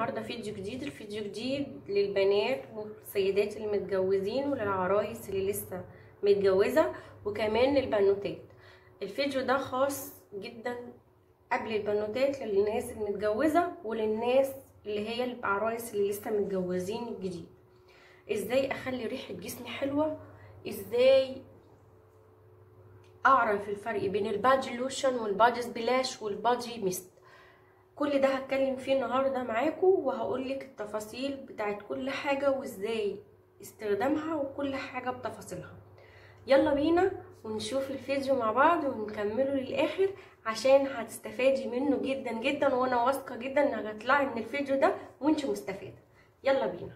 النهارده فيديو جديد. الفيديو جديد للبنات والسيدات المتجوزين وللعرايس اللي لسه متجوزه وكمان للبنوتات. الفيديو ده خاص جدا قبل البنوتات للناس المتجوزه وللناس اللي هي العرايس اللي لسه متجوزين الجديد. ازاي اخلي ريحه جسمي حلوه، ازاي اعرف الفرق بين البادي لوشن والبادي سبلاش والبادي ميست. كل ده هتكلم فيه النهارده معاكم وهقولك التفاصيل بتاعت كل حاجه وازاي استخدامها وكل حاجه بتفاصيلها. يلا بينا ونشوف الفيديو مع بعض ونكمله للاخر عشان هتستفادي منه جدا جدا، وانا واثقه جدا انك هتطلعي من الفيديو ده وانت مستفاده. يلا بينا.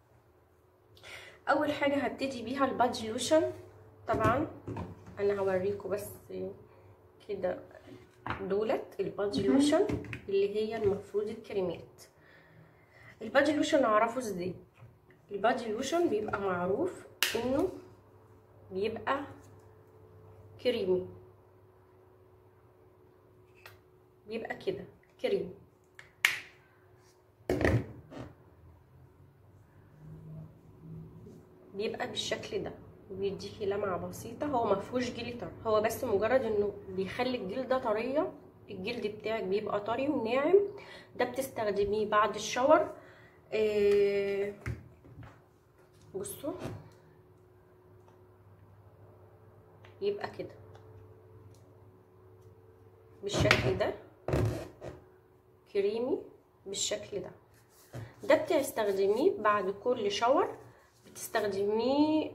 اول حاجه هبتدي بيها البادي لوشن. طبعا انا هوريكم بس كده دولت البادي لوشن اللي هي المفروض الكريمات. البادي لوشن اعرفه ازاي؟ البادي لوشن بيبقى معروف انه بيبقى كريمي، بيبقى كده كريم. بيبقى بالشكل ده وبيديكي لمعه بسيطه. هو ما فيهوش جليتر، هو بس مجرد انه بيخلي الجلده طريه. الجلد بتاعك بيبقى طري وناعم. ده بتستخدميه بعد الشاور. بصوا يبقى كده بالشكل ده كريمي بالشكل ده. ده بتستخدميه بعد كل شاور، بتستخدميه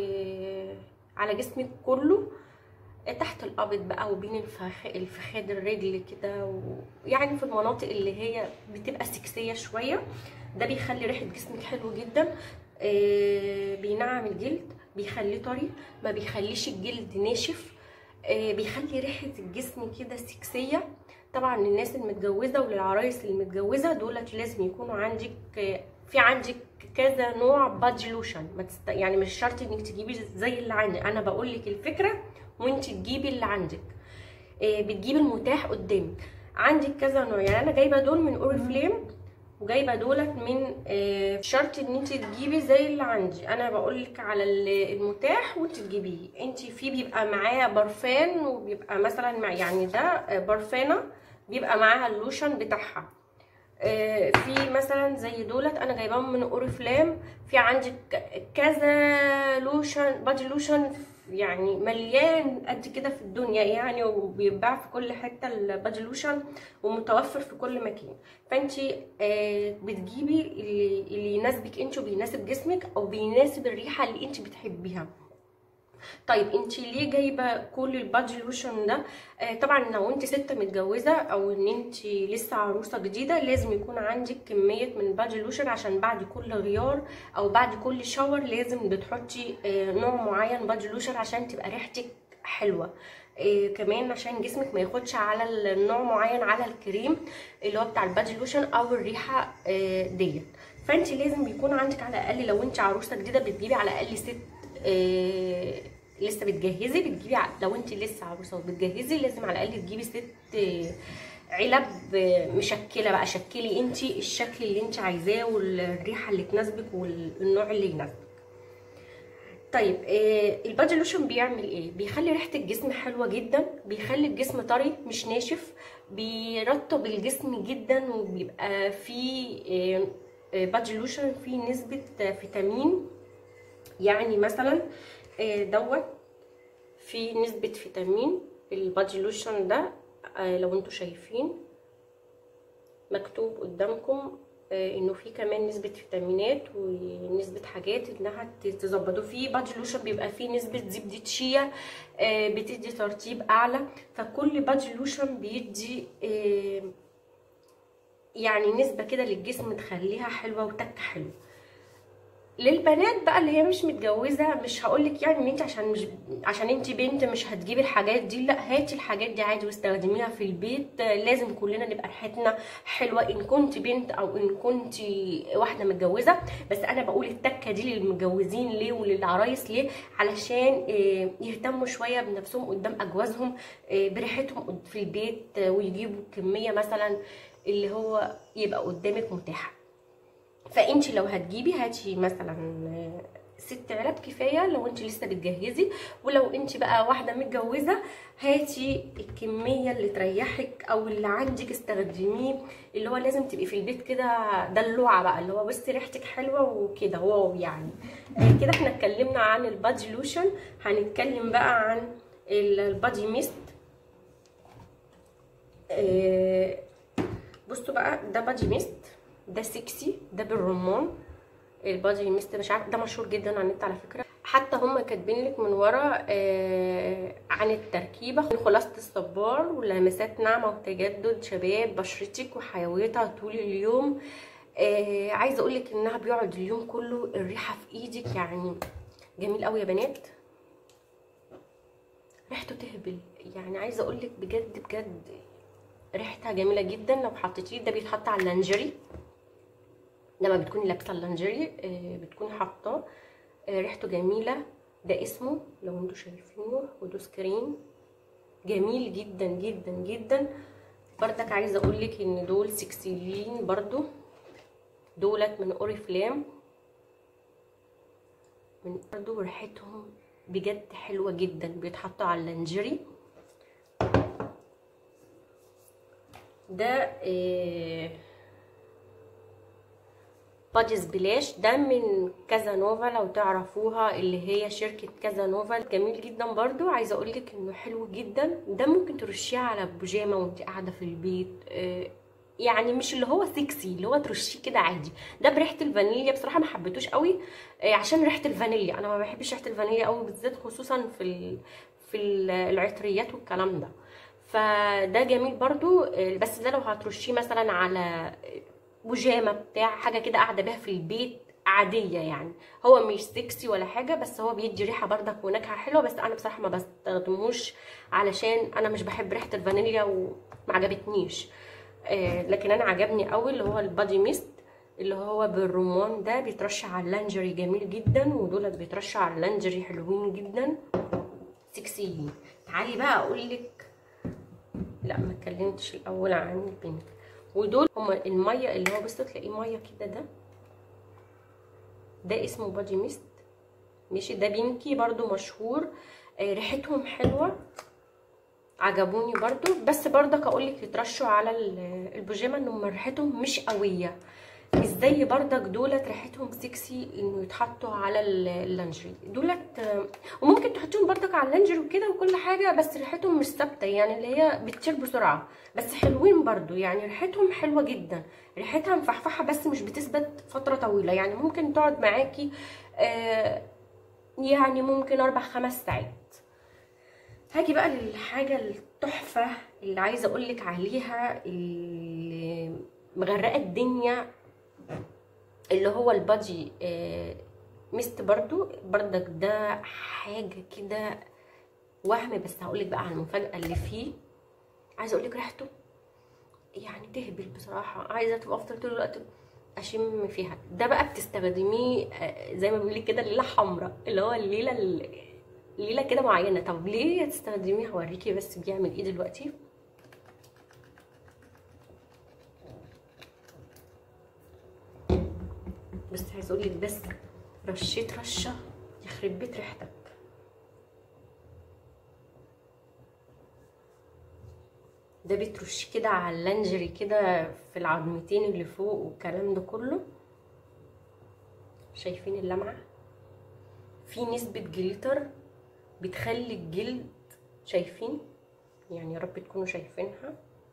على جسمك كله، تحت القبض بقى وبين الفخاد الرجل كده يعني في المناطق اللي هي بتبقى سكسيه شويه. ده بيخلي ريحه جسمك حلو جدا. بينعم الجلد، بيخليه طري، ما بيخليش الجلد ناشف. بيخلي ريحه الجسم كده سكسيه. طبعا للناس المتجوزه وللعرايس المتجوزه دولت لازم يكونوا عندك كذا نوع بادي لوشن. يعني مش شرط انك تجيبي زي اللي عندي، انا بقول لك الفكره وانت تجيبي اللي عندك. بتجيبي المتاح قدامك. عندك كذا نوع، يعني انا جايبه دول من اوريفليم وجايبه دولت من شرط ان انت تجيبي زي اللي عندي. انا بقول لك على المتاح وانت تجيبيه. انت في بيبقى معاه برفان وبيبقى مثلا يعني ده برفانه بيبقى معاها اللوشن بتاعها. في مثلا زي دولت انا جايباهم من اوريفلام. في عندك كذا لوشن بادي لوشن يعني مليان قد كده في الدنيا يعني، وبيتباع في كل حته البادي لوشن ومتوفر في كل مكان. فانت بتجيبي اللي يناسبك انت وبيناسب جسمك او بيناسب الريحه اللي انت بتحبيها. طيب انت ليه جايبه كل البادي لوشن ده؟ طبعا لو انت ست متجوزه او ان انت لسه عروسه جديده لازم يكون عندك كميه من البادي لوشن، عشان بعد كل غيار او بعد كل شاور لازم بتحطي نوع معين بادي لوشن عشان تبقى ريحتك حلوه. كمان عشان جسمك ما ياخدش على النوع معين على الكريم اللي هو بتاع البادي لوشن او الريحه ديت. فانت لازم بيكون عندك على الاقل، لو انت عروسه جديده بتجيبي على الاقل 6 لسه بتجهزي بتجيبي. لو انت لسه عروسه وبتجهزي لازم على الاقل تجيبي 6 علب مشكله. بقى شكلي انت الشكل اللي انت عايزاه والريحه اللي تناسبك والنوع اللي يناسبك. طيب البادي لوشن بيعمل ايه؟ بيخلي ريحه الجسم حلوه جدا، بيخلي الجسم طري مش ناشف، بيرطب الجسم جدا، وبيبقى فيه بادي لوشن فيه نسبه فيتامين. يعني مثلا دوت في نسبة فيتامين. البادي لوشن ده لو انتوا شايفين مكتوب قدامكم انه في كمان نسبة فيتامينات ونسبة حاجات انها تظبطوا. في بادي لوشن بيبقى فيه نسبة زبدة شيا بتدي ترطيب اعلى. فكل بادي لوشن بيدي يعني نسبة كده للجسم تخليها حلوة وتك حلو. للبنات بقى اللي هي مش متجوزه مش هقولك يعني ان انت عشان انت بنت مش هتجيبي الحاجات دي، لا هاتي الحاجات دي عادي واستخدميها في البيت. لازم كلنا نبقى ريحتنا حلوه ان كنت بنت او ان كنت واحده متجوزه. بس انا بقول التكه دي للمتجوزين ليه وللعرايس ليه؟ علشان يهتموا شويه بنفسهم قدام اجوازهم بريحتهم في البيت، ويجيبوا كميه مثلا اللي هو يبقى قدامك متاح. فانت لو هتجيبي هاتي مثلا 6 علب كفايه لو انت لسه بتجهزي، ولو انت بقى واحده متجوزه هاتي الكميه اللي تريحك او اللي عندك استخدميه، اللي هو لازم تبقي في البيت كده دلوعه بقى، اللي هو بصي ريحتك حلوه وكده واو يعني. كده احنا اتكلمنا عن البادي لوشن. هنتكلم بقى عن البادي ميست. بصوا بقى، ده بادي ميست، ده سكسي، ده بالرمان. البادي ميست مش عارف، ده مشهور جدا على النت على فكره، حتى هم كاتبين لك من ورا عن التركيبه: خلاصه الصبار ولمسات ناعمه وتجدد شباب بشرتك وحيويتها طول اليوم. عايزه اقول لك انها بيقعد اليوم كله، الريحه في ايدك يعني جميل قوي يا بنات، ريحته تهبل يعني. عايزه اقول لك بجد بجد ريحتها جميله جدا. لو حطيتيه، ده بيتحط على اللانجري لما بتكوني لابسه اللانجري، بتكوني حاطاه، ريحته جميله. ده اسمه لو انتوا شايفينه هدوء كريم، جميل جدا جدا جدا. بردك عايزه اقول لك ان دول سكسيين برضو، دولت من اوريفلام، من برضو ريحتهم بجد حلوه جدا، بيتحطوا على اللانجري. ده بادي سبلاش، ده من كازانوفا لو تعرفوها، اللي هي شركة كازانوفا، جميل جدا برضو. عايزة اقولك انه حلو جدا، ده ممكن ترشيه على بيجامه وانت قاعدة في البيت، يعني مش اللي هو سكسي، اللي هو ترشيه كده عادي. ده بريحة الفانيليا، بصراحة ما حبيتوش قوي عشان ريحة الفانيليا، انا ما بحبش ريحة الفانيليا قوي بالذات، خصوصا في العطريات والكلام ده. فده جميل برضو، بس ده لو هترشيه مثلا على بيجامه بتاع حاجه كده قاعده بيها في البيت عاديه يعني. هو مش سكسي ولا حاجه، بس هو بيدي ريحه بردك ونكهه حلوه، بس انا بصراحه ما بستخدموش علشان انا مش بحب ريحه الفانيليا وما عجبتنيش. لكن انا عجبني قوي اللي هو البادي ميست اللي هو بالرمان، ده بيترش على اللانجري جميل جدا، ودولت بيترشوا على اللانجري حلوين جدا سكسيين. تعالي بقى اقول لك، لا ما اتكلمتش الاول عن البنك. ودول هما الميه اللي هو بصوا تلاقيه ميه كده، ده اسمه بادي ميست ماشي. ده بينكي برضو مشهور، ريحتهم حلوه عجبوني برضو، بس برضك اقولك يترشوا على البيجامه انهم ريحتهم مش قويه، مش زي بردك دولت ريحتهم سكسي انه يتحطوا على اللانجري دولت. وممكن تحطيهم بردك على اللانجري وكده وكل حاجه، بس ريحتهم مش ثابته يعني، اللي هي بتطير بسرعه، بس حلوين برضو يعني، ريحتهم حلوه جدا، ريحتها مفحفحه بس مش بتثبت فتره طويله يعني، ممكن تقعد معاكي يعني ممكن 4-5 ساعات. هاجي بقى للحاجه التحفه اللي عايزه اقولك عليها، اللي مغرقه الدنيا، اللي هو البادي ميست برضو بردك. ده حاجه كده وهم، بس هقولك بقى على المفاجاه اللي فيه. عايزه اقولك ريحته يعني تهبل بصراحه، عايزه تبقى افضل طول الوقت اشم فيها. ده بقى بتستخدميه زي ما بيقولك كده الليله حمراء، اللي هو الليله كده معينه. طب ليه تستخدميه؟ هوريكي بس بيعمل ايه دلوقتي. بس عايزه اقولك بس رشيت رشه يخرب بيت ريحتك. ده بترش كده على اللانجري كده في العظمتين اللي فوق والكلام ده كله. شايفين اللمعه؟ في نسبه جليتر بتخلي الجلد، شايفين يعني؟ يا رب تكونوا شايفينها.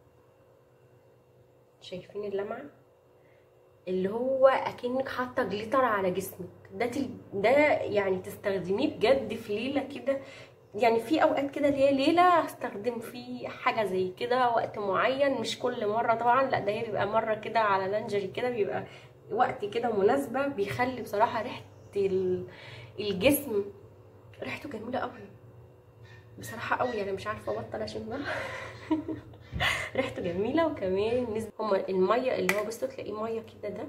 شايفين اللمعه؟ اللي هو اكنك حاطه جليتر على جسمك. ده يعني تستخدميه بجد في ليله كده يعني، في اوقات كده اللي هي ليله هستخدم فيه حاجه زي كده وقت معين، مش كل مره طبعا، لا ده هي بيبقى مره كده على لانجري كده، بيبقى وقت كده مناسبه، بيخلي بصراحه ريحه الجسم ريحته جميله قوي بصراحه قوي يعني، مش عارفه ابطل اشمها. ريحته جميله. وكمان هما الميه اللي هو بصوا تلاقيه ميه كده،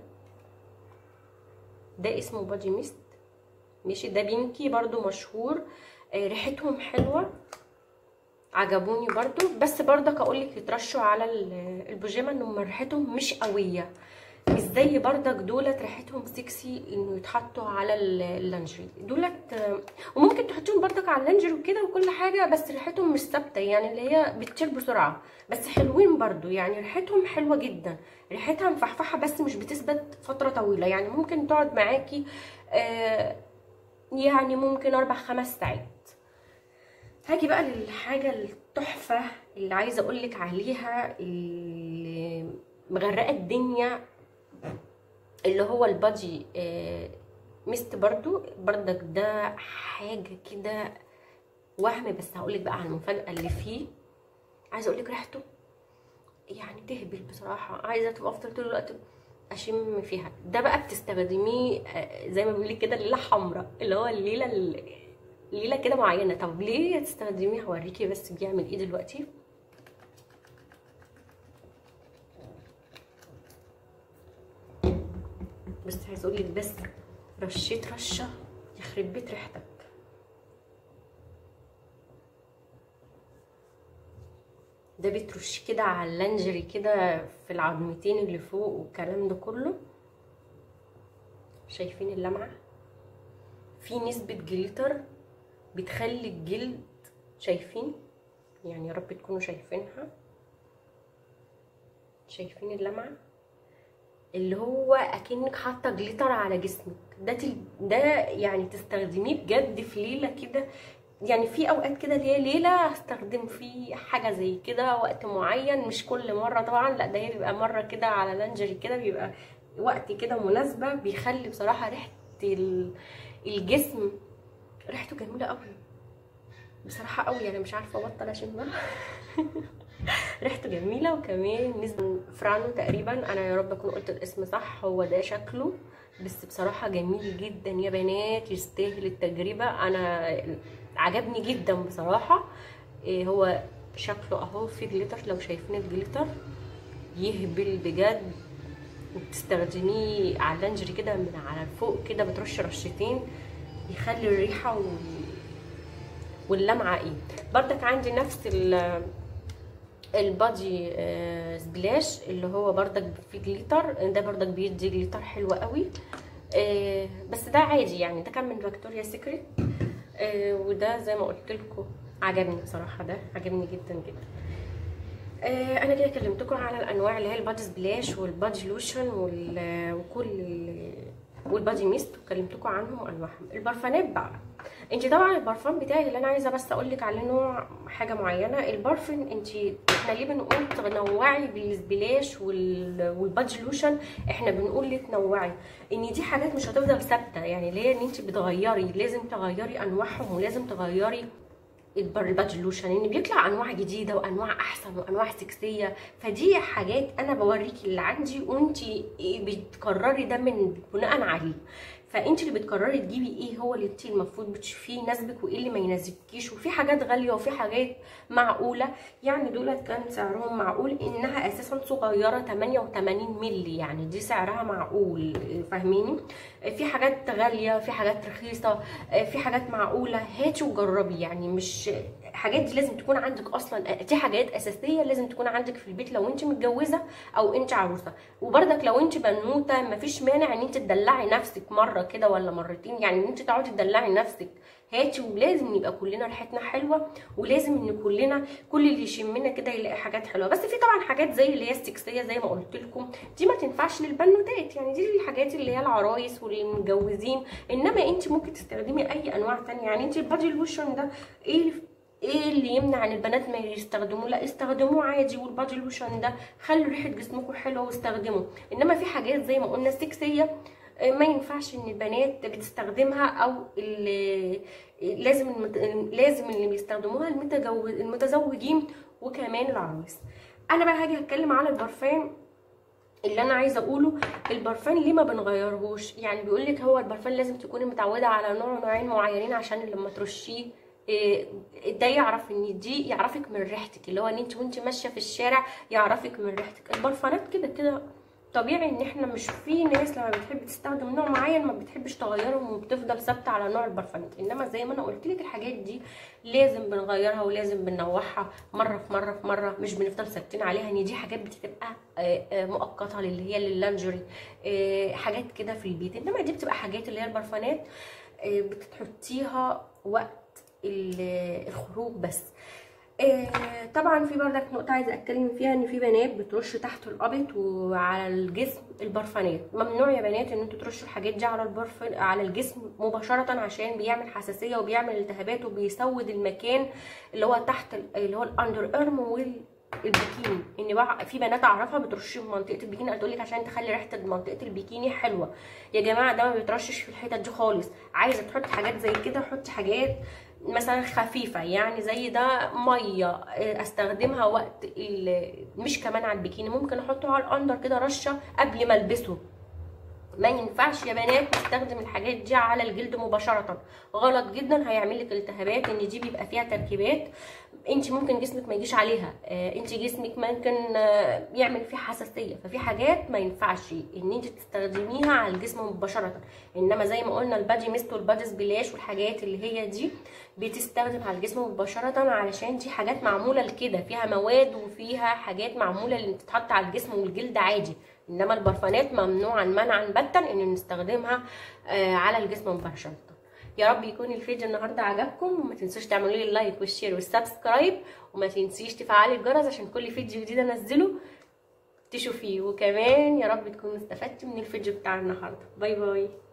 ده اسمه بادي ميست ماشي. ده بينكي برضو مشهور، ريحتهم حلوه عجبوني برضو، بس برضك اقولك يترشوا على البيجامه انهم ريحتهم مش قويه، مش زي بردك دولت ريحتهم سكسي انه يتحطوا على اللانجري دولت. وممكن تحطيهم بردك على اللانجري وكده وكل حاجه، بس ريحتهم مش ثابته يعني، اللي هي بتطير بسرعه، بس حلوين برضو يعني، ريحتهم حلوه جدا، ريحتها مفحفحه بس مش بتثبت فتره طويله يعني، ممكن تقعد معاكي يعني ممكن 4-5 ساعات. هاجي بقى للحاجه التحفه اللي عايزه اقولك عليها، اللي مغرقه الدنيا، اللي هو البادي ميست بردك ده حاجه كده وهم. بس هقولك بقى على المفاجاه اللي فيه، عايزه اقولك ريحته يعني تهبل بصراحه، عايزه تبقى افضل طول الوقت اشم فيها. ده بقى بتستخدميه زي ما بيقولك كده ليله حمراء، اللي هو ليله كده معينه. طب ليه تستخدميه؟ هوريكي بس بيعمل ايه دلوقتي. بس عايز اقولك بس رشيت رشه يخرب بيت ريحتك. ده بترش كده على اللانجري كده في العظمتين اللي فوق والكلام ده كله. شايفين اللمعه؟ في نسبه جليتر بتخلي الجلد، شايفين يعني؟ يا رب تكونوا شايفينها. شايفين اللمعه؟ اللي هو اكنك حاطه جليتر على جسمك. ده يعني تستخدميه بجد في ليله كده يعني، في اوقات كده اللي هي ليله هستخدم فيه حاجه زي كده، وقت معين مش كل مره طبعا، لا ده هي بيبقى مره كده على لانجري كده، بيبقى وقت كده مناسبه، بيخلي بصراحه ريحه الجسم ريحته جميله قوي بصراحه قوي، انا مش عارفه ابطل اشمها. ريحته جميله. وكمان نسبه فرانو تقريبا، انا يا رب اكون قلت الاسم صح، هو ده شكله. بس بصراحه جميل جدا يا بنات، يستاهل التجربه، انا عجبني جدا بصراحه. هو شكله اهو في جليتر، لو شايفين الجليتر يهبل بجد. وبتستخدميه على اللانجري كده من على فوق كده، بترش رشتين يخلي الريحه واللمعه ايه. بردك عندي نفس البادي سبلاش اللي هو بردك فيه جليتر، ده بردك بيدي جليتر حلو قوي. بس ده عادي يعني، ده كان من فيكتوريا سيكريت. وده زي ما قلت لكم عجبني بصراحه، ده عجبني جدا جدا. انا كده كلمتكم على الانواع اللي هي البادي سبلاش والبادي لوشن والبادي ميست، وكلمتكم عنهم وانواعهم. البرفانات بقى، انت طبعا البرفان بتاعي اللي انا عايزه بس اقول لك عليه نوع حاجه معينه. البرفان احنا ليه بنقول تنوعي بالسبلاش والبادي لوشن؟ احنا بنقول ليه تنوعي، ان دي حاجات مش هتفضل ثابته يعني، اللي هي ان انت بتغيري، لازم تغيري انواعهم، ولازم تغيري البادي لوشن، ان بيطلع انواع جديده وانواع احسن وانواع سكسيه. فدي حاجات انا بوريكي اللي عندي، وانتي بتقرري ده من بناء عليه. فانت اللي بتقرري تجيبي ايه هو اللي انت المفروض بتشوفيه يناسبك وايه اللي ما يناسبكيش. وفي حاجات غاليه وفي حاجات معقوله يعني، دولت كان سعرهم معقول، انها اساسا صغيره 88 مللي يعني، دي سعرها معقول، فاهميني؟ في حاجات غاليه، في حاجات رخيصه، في حاجات معقوله. هاتي وجربي يعني، مش حاجات دي لازم تكون عندك اصلا، دي حاجات اساسيه لازم تكون عندك في البيت لو انت متجوزه او انت عروسه. وبرضك لو انت بنوته مفيش مانع ان انت تدلعي نفسك مره كده ولا مرتين، يعني ان انت تقعدي تدلعي نفسك. هاتي، ولازم يبقى كلنا ريحتنا حلوه، ولازم ان كلنا كل اللي يشمنا كده يلاقي حاجات حلوه. بس في طبعا حاجات زي اللي هي السكسيه زي ما قلت لكم، دي ما تنفعش للبنوتات يعني، دي الحاجات اللي هي العرايس والمتجوزين. انما انت ممكن تستخدمي اي انواع ثانيه يعني. انت البادي لوشن ده ايه اللي يمنع ان البنات ما يستخدموه؟ لا استخدموه عادي. والبادي لوشن ده خلوا ريحه جسمكم حلوه واستخدموه. انما في حاجات زي ما قلنا سكسيه ما ينفعش ان البنات بتستخدمها، او لازم اللي بيستخدموها المتزوجين وكمان العرايس. انا بقى هاجي اتكلم على البرفان اللي انا عايزه اقوله. البرفان ليه ما بنغيرهوش؟ يعني بيقولك هو البرفان لازم تكوني متعوده على نوعين معينين عشان لما ترشيه ده يعرف ان دي، يعرفك من ريحتك، اللي هو ان انت وانت ماشيه في الشارع يعرفك من ريحتك. البرفانات كده كده طبيعي ان احنا مش، في ناس لما بتحب تستخدم نوع معين ما بتحبش تغيرهم وبتفضل ثابته على نوع البرفانات، انما زي ما انا قلت لك الحاجات دي لازم بنغيرها ولازم بننوعها مره في مره في مره، مش بنفضل ثابتين عليها ان دي حاجات بتبقى مؤقته اللي هي لللانجري، حاجات كده في البيت. انما دي بتبقى حاجات اللي هي البرفانات بتحطيها وقت الخروج بس. طبعا في بردك نقطه عايزه اتكلم فيها، ان في بنات بترش تحت القبط وعلى الجسم البرفانات. ممنوع يا بنات ان انتوا ترشوا الحاجات دي على الجسم مباشره، عشان بيعمل حساسيه وبيعمل التهابات وبيسود المكان اللي هو تحت اللي هو الاندر ارم والبيكيني. ان بقى في بنات اعرفها بترش في منطقه البيكيني، هتقول لك عشان تخلي ريحه منطقه البيكيني حلوه. يا جماعه ده ما بيترشش في الحتت دي خالص. عايزه تحطي حاجات زي كده حطي حاجات مثلا خفيفه، يعني زي ده ميه استخدمها وقت مش كمان على البيكيني، ممكن احطه على الاندر كده رشه قبل ما البسه. ما ينفعش يا بنات نستخدم الحاجات دي على الجلد مباشره، غلط جدا، هيعمل لك التهابات، ان دي بيبقى فيها تركيبات انت ممكن جسمك ما يجيش عليها، انت جسمك ممكن يعمل فيه حساسيه. ففي حاجات ما ينفعش ان انت تستخدميها على الجسم مباشره، انما زي ما قلنا البادي ميست والبادي سبلاش والحاجات اللي هي دي بتستخدم على الجسم مباشره، علشان دي حاجات معموله لكده، فيها مواد وفيها حاجات معموله اللي تتحط على الجسم والجلد عادي. انما البرفانات ممنوعا منعا باتا ان نستخدمها على الجسم مباشره. يا رب يكون الفيديو النهارده عجبكم، وما تنسوش تعملوا لي اللايك والشير والسبسكرايب، وما تنسيش تفعلي الجرس عشان كل فيديو جديد انزله تشوفيه. وكمان يا رب تكونوا استفدتوا من الفيديو بتاع النهارده. باي باي.